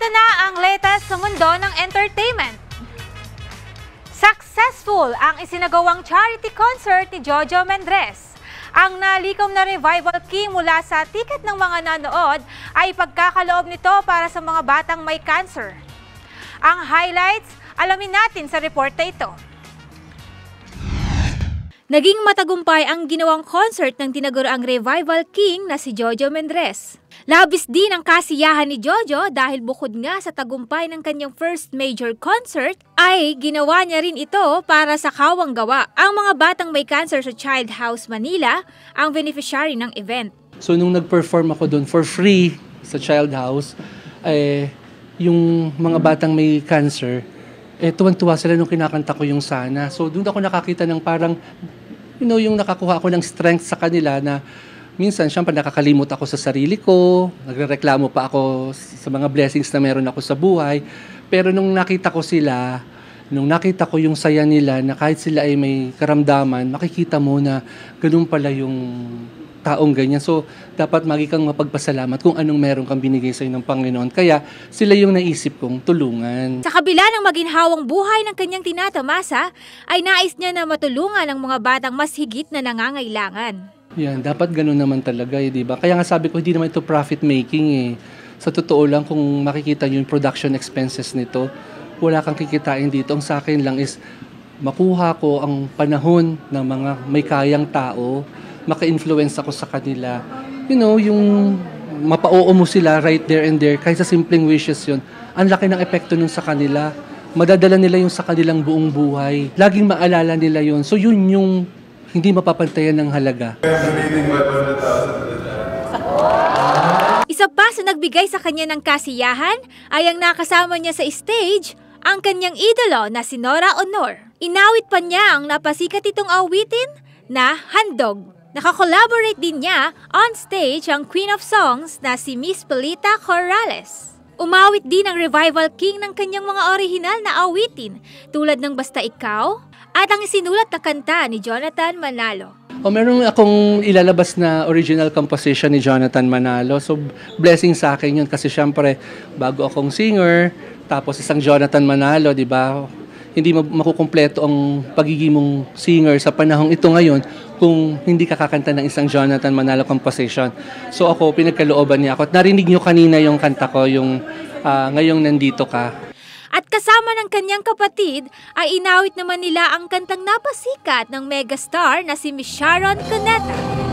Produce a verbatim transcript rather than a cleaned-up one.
na ang latest sa mundo ng entertainment. Successful ang isinagawang charity concert ni Jojo Mendrez. Ang nalikom na revival king mula sa ticket ng mga nanood ay pagkakaloob nito para sa mga batang may cancer. Ang highlights, alamin natin sa report na ito. Naging matagumpay ang ginawang concert ng tinaguriang revival king na si Jojo Mendrez. Labis din ang kasiyahan ni Jojo dahil bukod nga sa tagumpay ng kanyang first major concert, ay ginawa niya rin ito para sa kawang gawa. Ang mga batang may cancer sa Child House Manila ang beneficiary ng event. So nung nag-perform ako doon for free sa Child House, eh, yung mga batang may cancer, eh, tuwang-tuwa sila nung kinakanta ko yung Sana. So doon ako nakakita ng parang, you know, yung nakakuha ako ng strength sa kanila na minsan, syempre nakakalimot ako sa sarili ko, nagrereklamo pa ako sa mga blessings na meron ako sa buhay. Pero nung nakita ko sila, nung nakita ko yung saya nila na kahit sila ay may karamdaman, makikita mo na ganun pala yung taong ganyan. So, dapat magi kang mapagpasalamat kung anong meron kang binigay sa'yo ng Panginoon. Kaya, sila yung naisip kong tulungan. Sa kabila ng maginhawang buhay ng kanyang tinatamasa, ay nais niya na matulungan ang mga batang mas higit na nangangailangan. Yan, dapat ganun naman talaga, eh, di ba? Kaya nga sabi ko, hindi naman ito profit making eh. Sa totoo lang, kung makikita nyo yung production expenses nito, wala kang kikitain dito. Ang sa akin lang is, makuha ko ang panahon ng mga may kayang tao, maka-influence ako sa kanila. You know, yung mapa-oo mo sila right there and there, kahit sa simpleng wishes yun, ang laki ng epekto nun sa kanila. Madadala nila yung sa kanilang buong buhay. Laging maalala nila yun. So yun yung hindi mapapantayan ng halaga. Isa pa sa nagbigay sa kanya ng kasiyahan ay ang nakasama niya sa stage ang kanyang idolo na si Nora Honor. Inawit pa niya ang napasikat itong awitin na Handog. Nakakolaborate din niya on stage ang Queen of Songs na si Miss Pelita Corrales. Umawit din ang revival king ng kanyang mga orihinal na awitin tulad ng Basta Ikaw at ang isinulat na kanta ni Jonathan Manalo. O meron akong ilalabas na original composition ni Jonathan Manalo. So blessing sa akin yun kasi syempre bago akong singer, tapos isang Jonathan Manalo, di ba? Hindi makukumpleto ang pagiging mong singer sa panahong ito ngayon kung hindi ka kakanta ng isang Jonathan Manalo composition. So ako, pinagkalooban niya ako. At narinig niyo kanina yung kanta ko, yung uh, Ngayong Nandito Ka. At kasama ng kanyang kapatid ay inawit naman nila ang kantang napasikat ng megastar na si Miss Sharon Cuneta.